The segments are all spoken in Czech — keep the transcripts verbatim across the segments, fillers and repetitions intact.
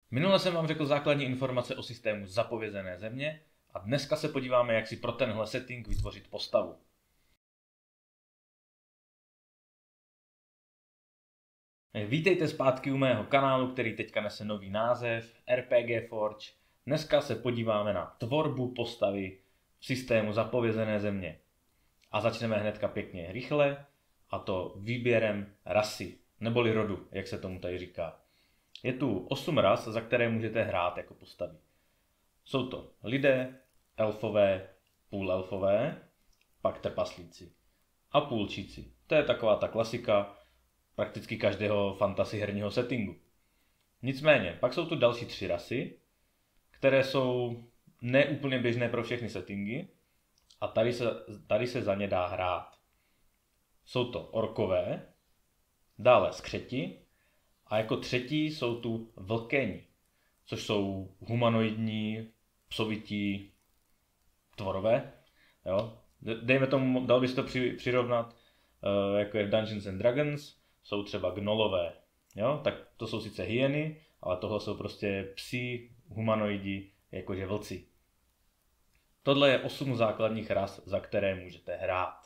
Minule jsem vám řekl základní informace o systému Zapovězené země a dneska se podíváme, jak si pro tenhle setting vytvořit postavu. Vítejte zpátky u mého kanálu, který teďka nese nový název R P G Forge. Dneska se podíváme na tvorbu postavy v systému Zapovězené země. A začneme hnedka pěkně rychle, a to výběrem rasy, neboli rodu, jak se tomu tady říká. Je tu osm ras, za které můžete hrát jako postavy. Jsou to lidé, elfové, půlelfové, pak trpaslíci a půlčíci. To je taková ta klasika prakticky každého fantasy herního settingu. Nicméně, pak jsou tu další tři rasy, které jsou neúplně běžné pro všechny settingy a tady se, tady se za ně dá hrát. Jsou to orkové, dále skřeti a jako třetí jsou tu vlkeni, což jsou humanoidní, psovití tvorové. Jo? Dejme tomu, dal bys to při, přirovnat, uh, jako je v Dungeons and Dragons, jsou třeba gnolové. Jo? Tak to jsou sice hyeny, ale tohle jsou prostě psi, humanoidi, jakože vlci. Tohle je osm základních ras, za které můžete hrát.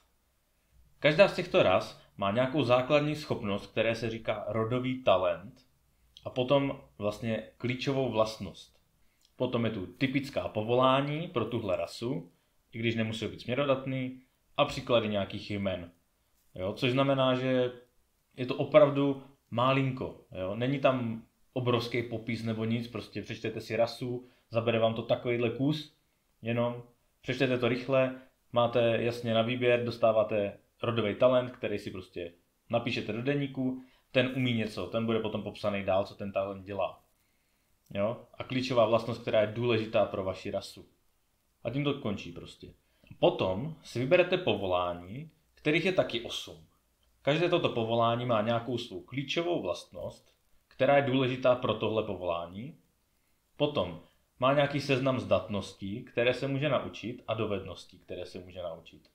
Každá z těchto ras má nějakou základní schopnost, které se říká rodový talent, a potom vlastně klíčovou vlastnost. Potom je tu typická povolání pro tuhle rasu, i když nemusí být směrodatný, a příklady nějakých jmen. Jo? Což znamená, že je to opravdu málinko. Jo? Není tam obrovský popis nebo nic, prostě přečtete si rasu, zabere vám to takovýhle kus, jenom přečtete to rychle, máte jasně na výběr, dostáváte rodový talent, který si prostě napíšete do deníku, ten umí něco, ten bude potom popsaný dál, co ten talent dělá. Jo? A klíčová vlastnost, která je důležitá pro vaši rasu. A tím to končí prostě. Potom si vyberete povolání, kterých je taky osm. Každé toto povolání má nějakou svou klíčovou vlastnost, která je důležitá pro tohle povolání. Potom má nějaký seznam zdatností, které se může naučit, a dovedností, které se může naučit.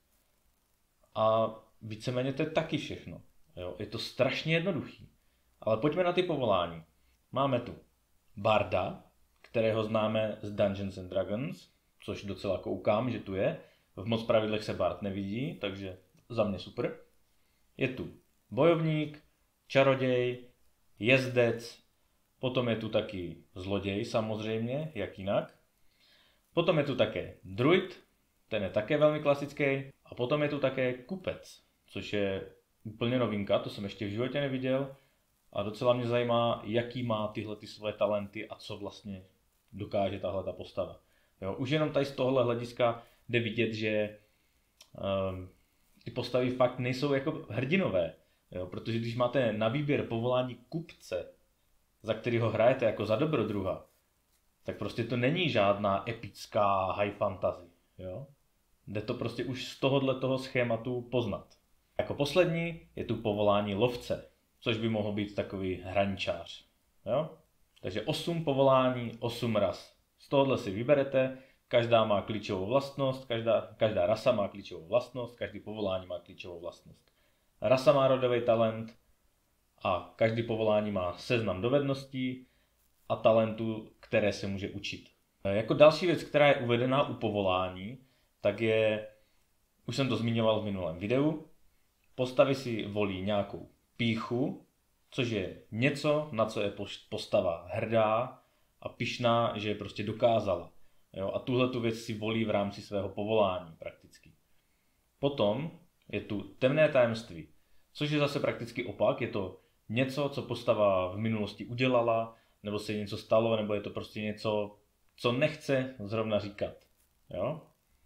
A víceméně to je taky všechno. Jo? Je to strašně jednoduchý. Ale pojďme na ty povolání. Máme tu barda, kterého známe z Dungeons and Dragons, což docela koukám, že tu je. V moc pravidlech se bard nevidí, takže za mě super. Je tu bojovník, čaroděj, jezdec, potom je tu taky zloděj samozřejmě, jak jinak. Potom je tu také druid, ten je také velmi klasický. A potom je tu také kupec, což je úplně novinka, to jsem ještě v životě neviděl. A docela mě zajímá, jaký má tyhle ty svoje talenty a co vlastně dokáže tahle ta postava. Jo, už jenom tady z tohohle hlediska jde vidět, že um, ty postavy fakt nejsou jako hrdinové. Jo, protože když máte na výběr povolání kupce, za kterého hrajete jako za dobrodruha, tak prostě to není žádná epická high fantasy. Jo? Jde to prostě už z tohohle toho schématu poznat. Jako poslední je tu povolání lovce, což by mohl být takový hraničář. Jo? Takže osm povolání, osm ras. Z tohohle si vyberete, každá má klíčovou vlastnost, každá, každá rasa má klíčovou vlastnost, každý povolání má klíčovou vlastnost. Rasa má rodový talent a každý povolání má seznam dovedností a talentů, které se může učit. Jako další věc, která je uvedená u povolání, tak je, už jsem to zmiňoval v minulém videu, postavy si volí nějakou pýchu, což je něco, na co je postava hrdá a pyšná, že je prostě dokázala. Jo? A tuhle tu věc si volí v rámci svého povolání prakticky. Potom je tu temné tajemství, což je zase prakticky opak, je to něco, co postava v minulosti udělala, nebo se jí něco stalo, nebo je to prostě něco, co nechce zrovna říkat. Jo?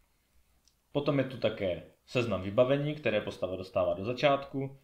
Potom je tu také seznam vybavení, které postava dostává do začátku,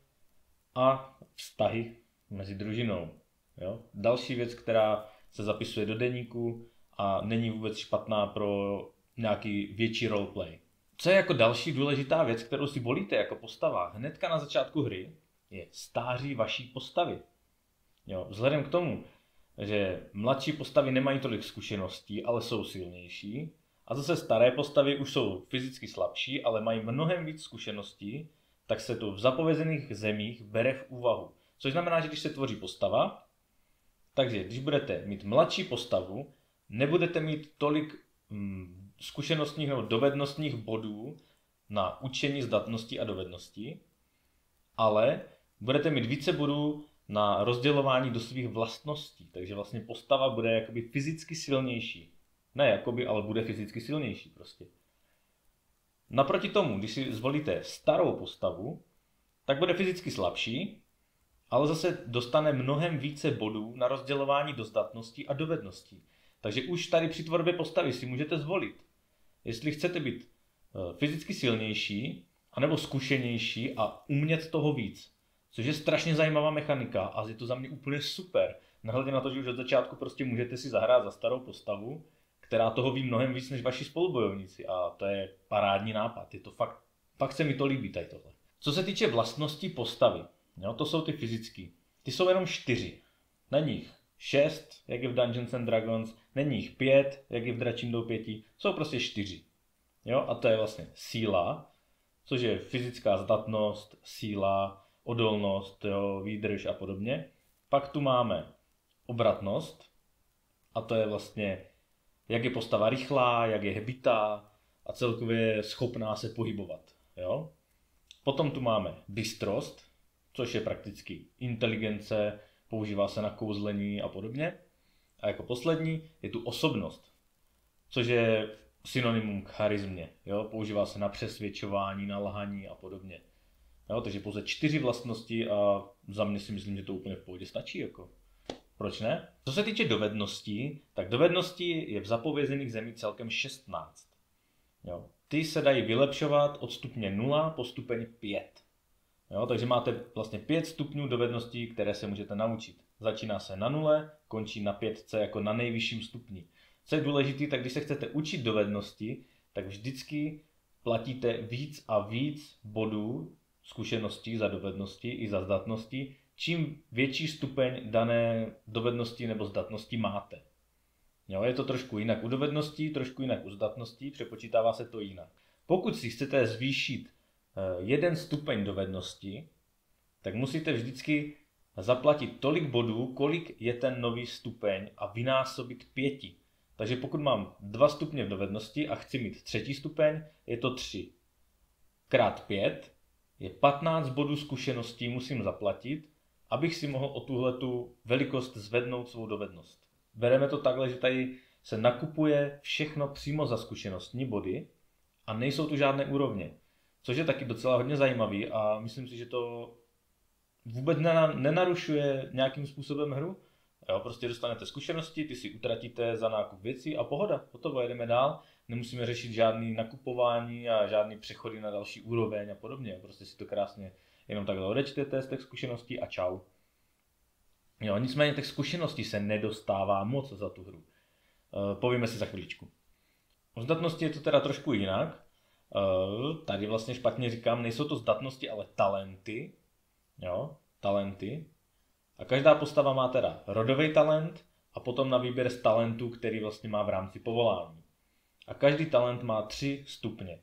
a vztahy mezi družinou. Jo? Další věc, která se zapisuje do deníku a není vůbec špatná pro nějaký větší roleplay. Co je jako další důležitá věc, kterou si volíte jako postava hnedka na začátku hry, je stáří vaší postavy. Jo? Vzhledem k tomu, že mladší postavy nemají tolik zkušeností, ale jsou silnější, a zase staré postavy už jsou fyzicky slabší, ale mají mnohem víc zkušeností, tak se to v zapovězených zemích bere v úvahu. Což znamená, že když se tvoří postava, Takže když budete mít mladší postavu, nebudete mít tolik mm, zkušenostních nebo dovednostních bodů na učení zdatností a dovedností, ale budete mít více bodů na rozdělování do svých vlastností. Takže vlastně postava bude jakoby fyzicky silnější. Ne jakoby, ale bude fyzicky silnější prostě. Naproti tomu, když si zvolíte starou postavu, tak bude fyzicky slabší, ale zase dostane mnohem více bodů na rozdělování do zdatností a dovedností. Takže už tady při tvorbě postavy si můžete zvolit, jestli chcete být fyzicky silnější, anebo zkušenější a umět toho víc. Což je strašně zajímavá mechanika a je to za mě úplně super. Nehledě na to, že už od začátku prostě můžete si zahrát za starou postavu, která toho ví mnohem víc než vaši spolubojovníci a to je parádní nápad. Je to fakt, fakt se mi to líbí tady tohle. Co se týče vlastností postavy, jo, to jsou ty fyzické. Ty jsou jenom čtyři. Není jich šest, jak je v Dungeons and Dragons, není jich pět, jak je v Dračím doupětí, jsou prostě čtyři. Jo, a to je vlastně síla, což je fyzická zdatnost, síla, odolnost, jo, výdrž a podobně. Pak tu máme obratnost, a to je vlastně, jak je postava rychlá, jak je hbitá a celkově schopná se pohybovat. Jo? Potom tu máme bystrost, což je prakticky inteligence, používá se na kouzlení a podobně. A jako poslední je tu osobnost, což je synonymum k charizmě. Jo? Používá se na přesvědčování, na lhaní a podobně. Jo? Takže pouze čtyři vlastnosti a za mě si myslím, že to úplně v pohodě stačí. Jako. Proč ne? Co se týče dovedností, tak dovedností je v zapovězených zemích celkem šestnáct. Jo. Ty se dají vylepšovat od stupně nula po stupeň pět. Jo, takže máte vlastně pět stupňů dovedností, které se můžete naučit. Začíná se na nule, končí na pětce jako na nejvyšším stupni. Co je důležité, tak když se chcete učit dovednosti, tak vždycky platíte víc a víc bodů zkušeností za dovednosti i za zdatnosti, čím větší stupeň dané dovednosti nebo zdatnosti máte. Jo, je to trošku jinak u dovedností, trošku jinak u zdatností, přepočítává se to jinak. Pokud si chcete zvýšit jeden stupeň dovednosti, tak musíte vždycky zaplatit tolik bodů, kolik je ten nový stupeň a vynásobit pěti. Takže pokud mám dva stupně v dovednosti a chci mít třetí stupeň, je to tři. Krát pět je patnáct bodů zkušeností musím zaplatit, abych si mohl o tuhletu velikost zvednout svou dovednost. Bereme to takhle, že tady se nakupuje všechno přímo za zkušenostní body a nejsou tu žádné úrovně. Což je taky docela hodně zajímavý a myslím si, že to vůbec nenarušuje nějakým způsobem hru. Jo, prostě dostanete zkušenosti, ty si utratíte za nákup věcí a pohoda, hotovo, jedeme dál. Nemusíme řešit žádný nakupování a žádný přechody na další úroveň a podobně. Prostě si to krásně jenom takhle odečtete z těch zkušeností a čau. Jo, nicméně těch zkušeností se nedostává moc za tu hru. E, povíme si za chviličku. O zdatnosti je to teda trošku jinak. E, tady vlastně špatně říkám, nejsou to zdatnosti, ale talenty. Jo, talenty. A každá postava má teda rodový talent a potom na výběr z talentů, který vlastně má v rámci povolání. A každý talent má tři stupně.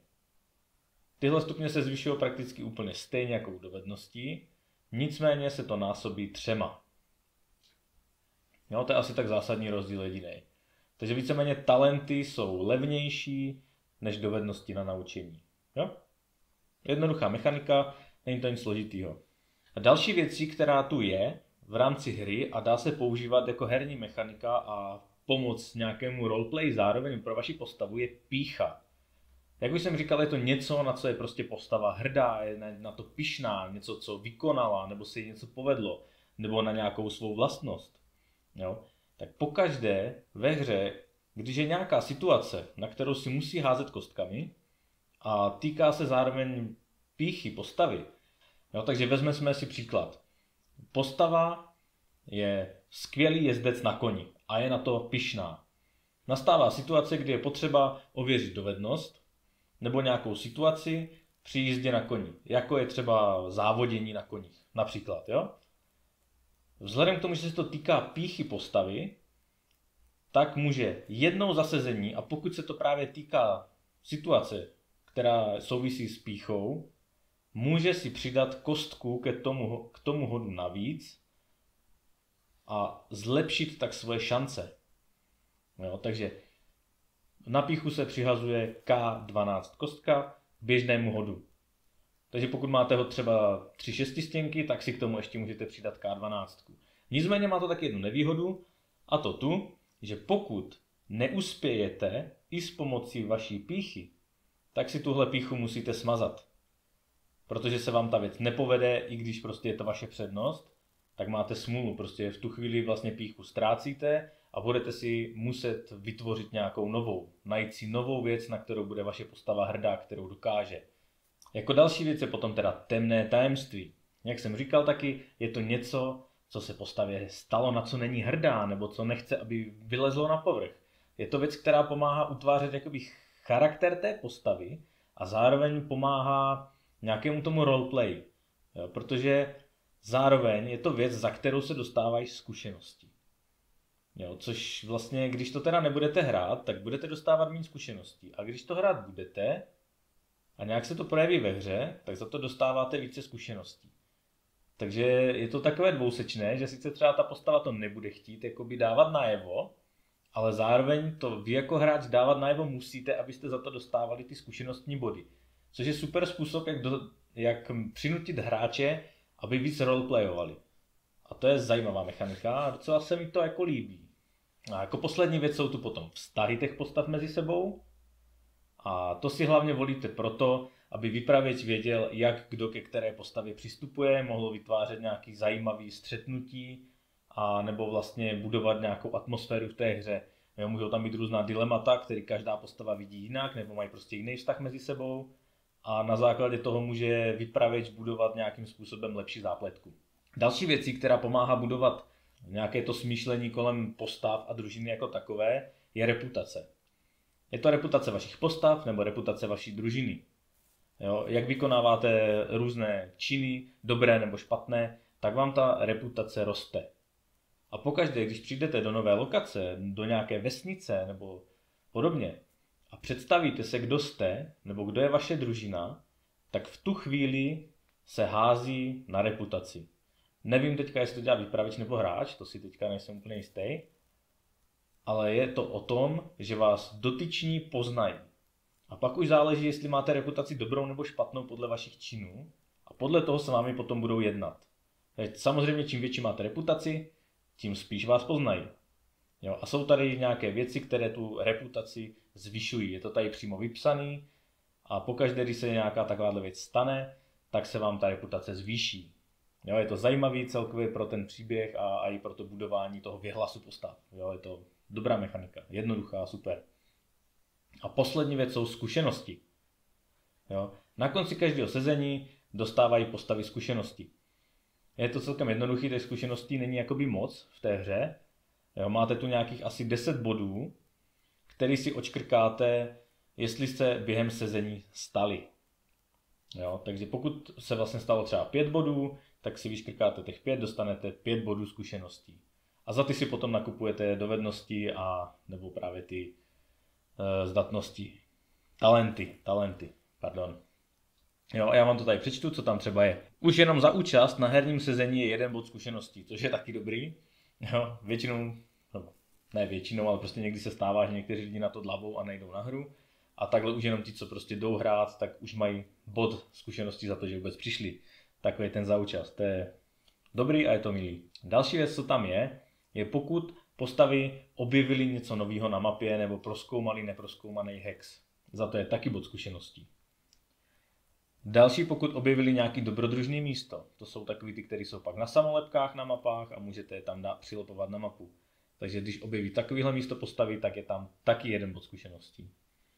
Tyhle stupně se zvyšují prakticky úplně stejně jako u dovedností, nicméně se to násobí třema. Jo, to je asi tak zásadní rozdíl jediný. Takže víceméně talenty jsou levnější než dovednosti na naučení. Jo? Jednoduchá mechanika, není to nic složitýho. A další věcí, která tu je v rámci hry a dá se používat jako herní mechanika a pomoc nějakému roleplay zároveň pro vaši postavu, je pýcha. Jak už jsem říkal, je to něco, na co je prostě postava hrdá, je na to pyšná, něco, co vykonala, nebo se jí něco povedlo, nebo na nějakou svou vlastnost. Jo? Tak pokaždé ve hře, když je nějaká situace, na kterou si musí házet kostkami a týká se zároveň pýchy postavy, jo? Takže vezmeme si příklad. Postava je skvělý jezdec na koni a je na to pyšná. Nastává situace, kdy je potřeba ověřit dovednost nebo nějakou situaci při jízdě na koni, jako je třeba závodění na koních, například. Jo? Vzhledem k tomu, že se to týká pýchy postavy, tak může jednou za sezení, a pokud se to právě týká situace, která souvisí s pýchou, může si přidat kostku k tomu, k tomu hodu navíc a zlepšit tak svoje šance. Jo, takže na pýchu se přihazuje K dvanáct kostka k běžnému hodu. Takže pokud máte hod třeba tři šestistěnky, tak si k tomu ještě můžete přidat K dvanáct. Nicméně má to taky jednu nevýhodu, a to tu, že pokud neuspějete i s pomocí vaší pýchy, tak si tuhle pýchu musíte smazat. Protože se vám ta věc nepovede, i když prostě je to vaše přednost, tak máte smůlu. Prostě v tu chvíli vlastně pýchu ztrácíte a budete si muset vytvořit nějakou novou. Najít si novou věc, na kterou bude vaše postava hrdá, kterou dokáže. Jako další věc je potom teda temné tajemství. Jak jsem říkal taky, je to něco, co se postavě stalo, na co není hrdá, nebo co nechce, aby vylezlo na povrch. Je to věc, která pomáhá utvářet jakoby charakter té postavy a zároveň pomáhá nějakému tomu roleplay. Jo, protože zároveň je to věc, za kterou se dostávají zkušenosti. Jo, což vlastně, když to teda nebudete hrát, tak budete dostávat méně zkušeností. A když to hrát budete a nějak se to projeví ve hře, tak za to dostáváte více zkušeností. Takže je to takové dvousečné, že sice třeba ta postava to nebude chtít jakoby dávat najevo, ale zároveň to vy jako hráč dávat najevo musíte, abyste za to dostávali ty zkušenostní body. Což je super způsob, jak, do, jak přinutit hráče, aby víc roleplayovali. A to je zajímavá mechanika a docela se mi to jako líbí. A jako poslední věc jsou tu potom vztahy těch postav mezi sebou. A to si hlavně volíte proto, aby vypravěč věděl, jak kdo ke které postavě přistupuje, mohlo vytvářet nějaký zajímavý střetnutí a nebo vlastně budovat nějakou atmosféru v té hře. Jo, můžou tam být různá dilemata, které každá postava vidí jinak, nebo mají prostě jiný vztah mezi sebou. A na základě toho může vypravěč budovat nějakým způsobem lepší zápletku. Další věcí, která pomáhá budovat nějaké to smýšlení kolem postav a družiny jako takové, je reputace. Je to reputace vašich postav nebo reputace vaší družiny. Jo, jak vykonáváte různé činy, dobré nebo špatné, tak vám ta reputace roste. A pokaždé, když přijdete do nové lokace, do nějaké vesnice nebo podobně a představíte se, kdo jste nebo kdo je vaše družina, tak v tu chvíli se hází na reputaci. Nevím teďka, jestli to dělá vypravěč nebo hráč, to si teďka nejsem úplně jistý, ale je to o tom, že vás dotyční poznají. A pak už záleží, jestli máte reputaci dobrou nebo špatnou podle vašich činů a podle toho se vámi potom budou jednat. Samozřejmě čím větší máte reputaci, tím spíš vás poznají. Jo, a jsou tady nějaké věci, které tu reputaci zvyšují. Je to tady přímo vypsaný a pokaždé, když se nějaká takováhle věc stane, tak se vám ta reputace zvýší. Jo, je to zajímavý celkově pro ten příběh a, a i pro to budování toho věhlasu postav. Jo, je to dobrá mechanika, jednoduchá, super. A poslední věc jsou zkušenosti. Jo, na konci každého sezení dostávají postavy zkušenosti. Je to celkem jednoduchý, těch zkušeností není jakoby moc v té hře. Jo, máte tu nějakých asi deset bodů, který si očkrkáte, jestli se během sezení staly. Jo, takže pokud se vlastně stalo třeba pět bodů, tak si vyškrkáte těch pět, dostanete pět bodů zkušeností. A za ty si potom nakupujete dovednosti a nebo právě ty e, zdatnosti. Talenty, talenty, pardon. Jo, a já vám to tady přečtu, co tam třeba je. Už jenom za účast na herním sezení je jeden bod zkušeností, což je taky dobrý. Jo, většinou, no, ne většinou, ale prostě někdy se stává, že někteří lidi na to dlavou a nejdou na hru. A takhle už jenom ti, co prostě jdou hrát, tak už mají bod zkušeností za to, že vůbec přišli. Takový ten za účast, to je dobrý a je to milý. Další věc, co tam je, je pokud postavy objevily něco nového na mapě nebo prozkoumali neprozkoumaný hex. Za to je taky bod zkušeností. Další, pokud objevili nějaký dobrodružný místo. To jsou takový ty, které jsou pak na samolepkách na mapách a můžete je tam dát, přilopovat na mapu. Takže když objeví takovýhle místo postavy, tak je tam taky jeden bod zkušeností.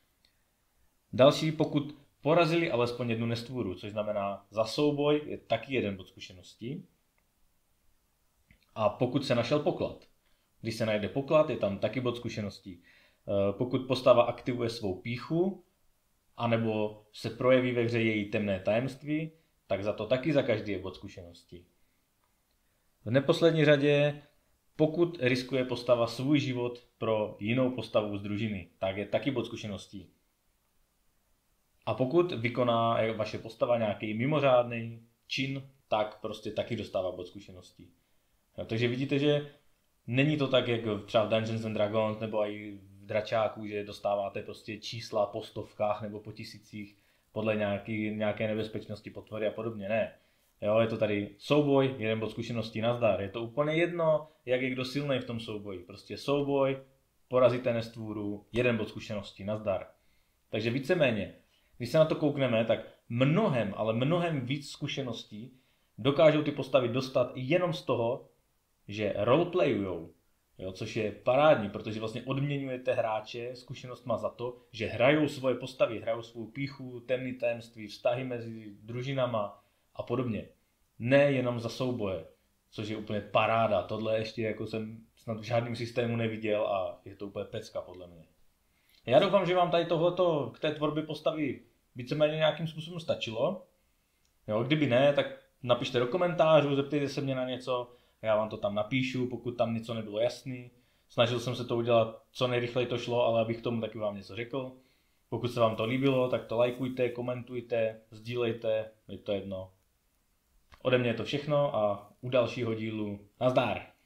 Další, pokud porazili alespoň jednu nestvůru, což znamená za souboj, je taky jeden bod zkušeností. A pokud se našel poklad. Když se najde poklad, je tam taky bod zkušeností. Pokud postava aktivuje svou pýchu, anebo se projeví ve hře její temné tajemství, tak za to taky za každý je bod zkušeností. V neposlední řadě, pokud riskuje postava svůj život pro jinou postavu z družiny, tak je taky bod zkušeností. A pokud vykoná vaše postava nějaký mimořádný čin, tak prostě taky dostává bod zkušeností. No, takže vidíte, že Není to tak, jak třeba v Dungeons and Dragons nebo i v Dračáku, že dostáváte prostě čísla po stovkách nebo po tisících podle nějaký, nějaké nebezpečnosti, potvory a podobně. Ne. Jo, je to tady souboj, jeden bod zkušeností, nazdar. Je to úplně jedno, jak je kdo silný v tom souboji. Prostě souboj, porazíte nestvůru, jeden bod zkušeností, nazdar. Takže víceméně, když se na to koukneme, tak mnohem, ale mnohem víc zkušeností dokážou ty postavy dostat jenom z toho, že roleplayujou, jo, což je parádní, protože vlastně odměňujete hráče zkušenostma za to, že hrajou svoje postavy, hrajou svou pýchu, temný tajemství, vztahy mezi družinama a podobně. Ne jenom za souboje, což je úplně paráda. Tohle ještě jako jsem snad v žádném systému neviděl a je to úplně pecka podle mě. Já doufám, že vám tady tohleto k té tvorbě postavy víceméně nějakým způsobem stačilo. Jo, kdyby ne, tak napište do komentářů, zeptejte se mě na něco, já vám to tam napíšu, pokud tam něco nebylo jasný. Snažil jsem se to udělat, co nejrychleji to šlo, ale abych tomu taky vám něco řekl. Pokud se vám to líbilo, tak to lajkujte, komentujte, sdílejte, je to jedno. Ode mě je to všechno a u dalšího dílu nazdar!